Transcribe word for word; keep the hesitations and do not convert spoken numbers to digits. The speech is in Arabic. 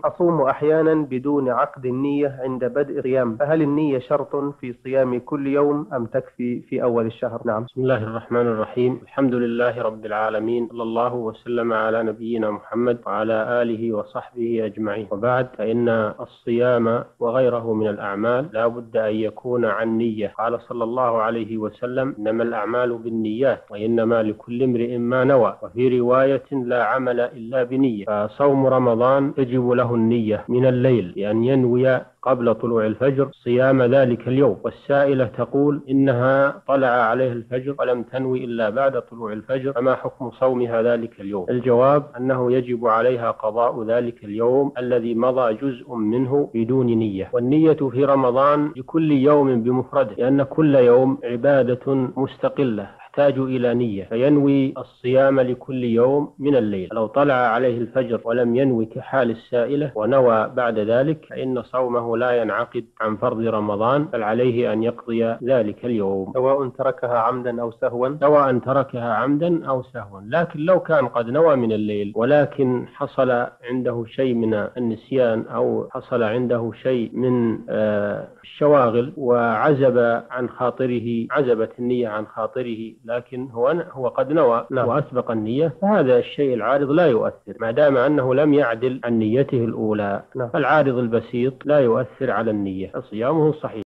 أصوم أحيانا بدون عقد النية عند بدء الصيام، فهل النية شرط في صيام كل يوم أم تكفي في أول الشهر؟ نعم. بسم الله الرحمن الرحيم. الحمد لله رب العالمين، صلى الله وسلم على نبينا محمد وعلى آله وصحبه أجمعين، وبعد، فإن الصيام وغيره من الأعمال لا بد أن يكون عن نية. قال صلى الله عليه وسلم: إنما الأعمال بالنيات وإنما لكل امرئ ما نوى. وفي رواية: لا عمل إلا بنية. فصوم رمضان تجب له النية من الليل بأن ينوي قبل طلوع الفجر صيام ذلك اليوم. والسائلة تقول إنها طلع عليه الفجر ولم تنوي إلا بعد طلوع الفجر، فما حكم صومها ذلك اليوم؟ الجواب أنه يجب عليها قضاء ذلك اليوم الذي مضى جزء منه بدون نية. والنية في رمضان لكل يوم بمفرده، لأن كل يوم عبادة مستقلة تحتاج إلى نية، فينوي الصيام لكل يوم من الليل. لو طلع عليه الفجر ولم ينوي كحال السائلة ونوى بعد ذلك، فإن صومه لا ينعقد عن فرض رمضان، بل عليه أن يقضي ذلك اليوم، سواء تركها عمدا أو سهوا. سواء تركها عمدا أو سهوا. لكن لو كان قد نوى من الليل ولكن حصل عنده شيء من النسيان أو حصل عنده شيء من الشواغل وعزب عن خاطره، عزبت النية عن خاطره، لكن هو هو قد نوى نعم. وأسبق النية، فهذا الشيء العارض لا يؤثر ما دام أنه لم يعدل عن نيته الأولى. نعم. فالعارض البسيط لا يؤثر على النية، فصيامه صحيح.